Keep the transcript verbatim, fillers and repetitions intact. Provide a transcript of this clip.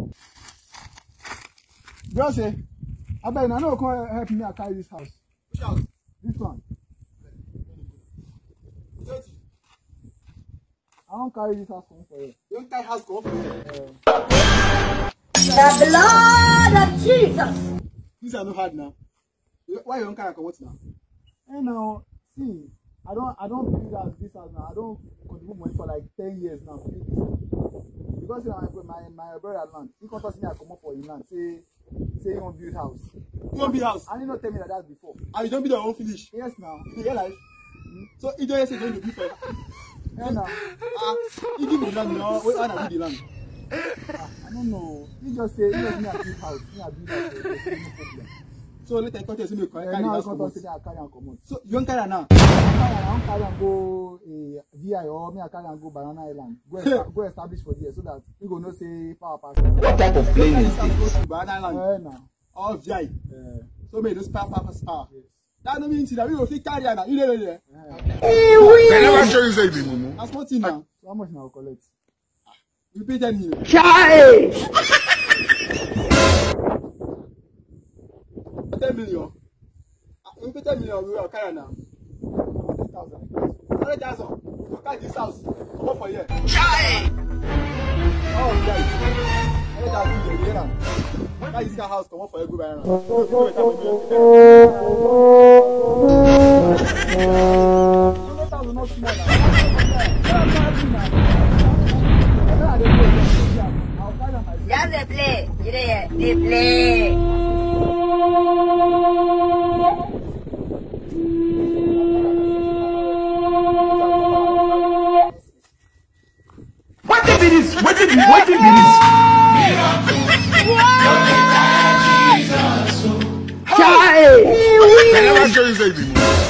Bro, say, I bet I know come help me to carry this house. Which house? This one. I don't carry this house for you. You don't carry house come for you. The blood of Jesus. These are not hard now. Why you don't carry come now? Hey now, see, I don't I don't believe that this house now. I don't contribute money for like ten years now. Because you know, my my brother land, he come to see me I come up for him land. Say say he won't build house. You won't build house? And he not tell me that that before. And you don't build your own finish? Yes now. In real life? Mm. So he don't say going to build for you? Yeah now. Ah, he give me the land now. Wait, I build the land. Ah, I don't know. He just say he just me a build house. Me a build house. So there's no problem. So let me come to see me carry now house come come to say I carry and come out. So you don't carry now? I don't carry and go uh, V I or me I carry and go Banana Island. Go go establish for there so that you go know say power pass. What type of plane is Go this? to Banana Island. Yeah now. Or V I. Yeah. So may those power pass power. That no mean that we go fit carry now. You know there. They never show you say the mumu. That's what thing now. So how much now collect? You pay ten million. Child. ten million. You pay ten million, we will carry now. Hundred thousand. Hundred thousand. You carry this house. Come up for here. Child! Oh, guys. Hundred thousand, you hear that? Carry this house. Come up for here. Go by now. Hundred thousand, not small now. Just the play. You there? The play. What did this? What did this? What did this? Child! They never show you say the mumu.